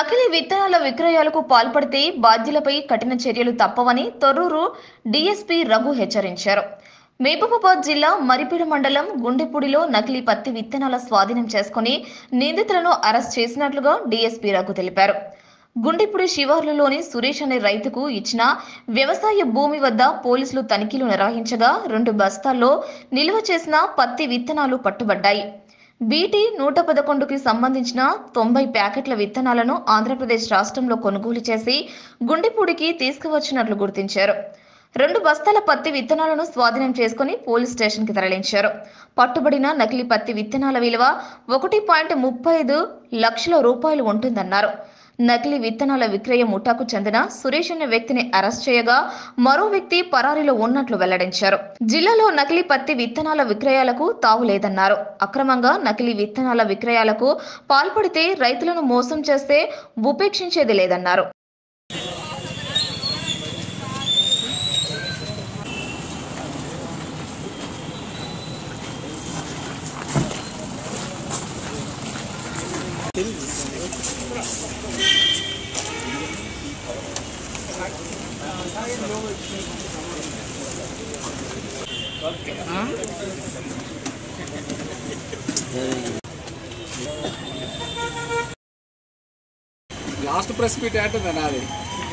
నకిలీ విత్తనాల విక్రయాలకు పాల్పడితే బాధ్యులపై కఠిన చర్యలు తప్పవని తొర్రూరు డీఎస్పీ రఘు హెచ్చరించారు. మహబూబాబాద్ జిల్లా మరిపేడ మండలం గుండెపూడిలో నకిలీ పత్తి విత్తనాల స్వాధీనం చేసుకుని నిందితులను అరెస్ట్ చేసినట్లుగా డీఎస్పీ రఘు తెలిపారు. గుండెపూడి శివార్లలోని సురేష్ అనే రైతుకు ఇచ్చిన వ్యవసాయ భూమి వద్ద పోలీసులు తనిఖీలు నిర్వహించగా 2 బస్తాల్లో నిల్వ చేసిన పత్తి విత్తనాలు పట్టుబడ్డాయి. బీటీ 111కి సంబంధించిన 90 ప్యాకెట్ల విత్తనాలను ఆంధ్రప్రదేశ్ రాష్ట్రంలో కొనుగోలు చేసి గుండెపూడికి తీసుకువచ్చినట్లు గుర్తించారు. 2 బస్తాల పత్తి విత్తనాలను స్వాధీనం చేసుకుని పోలీస్ స్టేషన్కి తరలించారు. పట్టుబడిన నకిలీ పత్తి విత్తనాల విలువ 1.35 లక్షల రూపాయలు ఉంటుందన్నారు. నకిలీ విత్తనాల విక్రయ ముఠాకు చెందిన సురేష్ అనే వ్యక్తిని అరెస్ట్ చేయగా మరో వ్యక్తి పరారీలో ఉన్నట్లు వెల్లడించారు. జిల్లాలో నకిలీ పత్తి విత్తనాల విక్రయాలకు తావు లేదన్నారు. అక్రమంగా నకిలీ విత్తనాల విక్రయాలకు పాల్పడితే రైతులను మోసం చేస్తే ఉపేక్షించేది లేదన్నారు. లాస్ట్ ప్రెస్ మీట్ ఏంటంటే నాది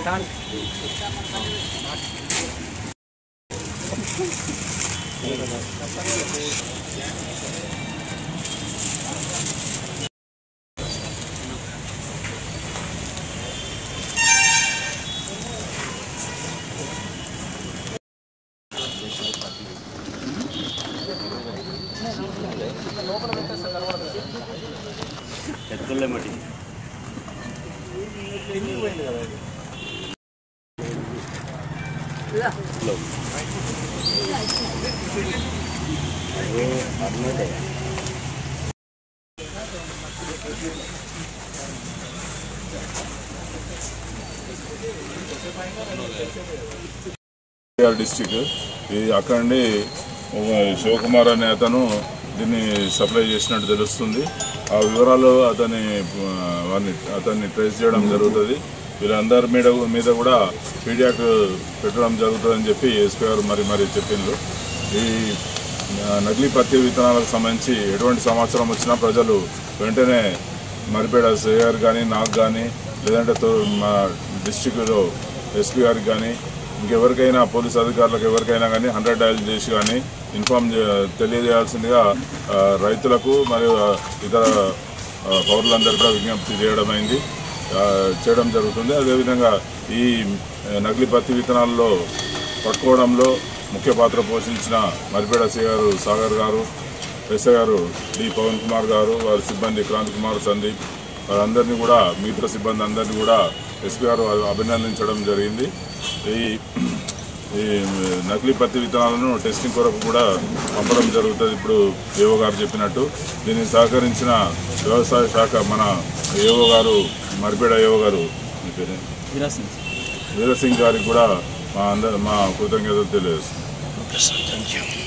ఎత్తులే మట్టి డిస్ట్రిక్ట్ ఇది అక్కడ నుండి శివకుమార్ అనే అతను దీన్ని సప్లై చేసినట్టు తెలుస్తుంది. ఆ వివరాలు అతన్ని ట్రేస్ చేయడం జరుగుతుంది. వీళ్ళందరి మీద కూడా పీడియాక్ పెట్టడం జరుగుతుందని చెప్పి ఎస్పీ గారు మరి చెప్పిండ్రు. ఈ నకిలీ పత్తి విత్తనాలకు సంబంధించి ఎటువంటి సమాచారం వచ్చినా ప్రజలు వెంటనే మరిపేడ సిఐ గారు కానీ నాకు కానీ లేదంటే మా డిస్ట్రిక్ట్లో ఎస్పీ గారికి కానీ ఇంకెవరికైనా పోలీస్ అధికారులకు ఎవరికైనా కానీ 100 డయల్ చేసి కానీ తెలియజేయాల్సిందిగా రైతులకు మరియు ఇతర పౌరులందరూ కూడా విజ్ఞప్తి చేయడం జరుగుతుంది. అదేవిధంగా ఈ నకిలీ పత్తి విత్తనాల్లో పట్టుకోవడంలో ముఖ్య పాత్ర పోషించిన మరిపేడ సిఐ గారు సాగర్ గారు, ఎస్ఐ గారు డి పవన్ కుమార్ గారు, వారి సిబ్బంది క్రాంతి కుమార్, సందీప్, వారందరినీ కూడా మిగతా సిబ్బంది అందరినీ కూడా ఎస్పీ గారు అభినందించడం జరిగింది. ఈ నకిలీ పత్తి విత్తనాలను టెస్టింగ్ కొరకు కూడా పంపడం జరుగుతుంది. ఇప్పుడు ఏఓ గారు చెప్పినట్టు దీన్ని సహకరించిన వ్యవసాయ శాఖ మన ఏఓ గారు, మరిపేడ ఏఓ గారు వీరసింగ్ గారికి కూడా మా కృతజ్ఞతలు తెలియజేస్తున్నాం.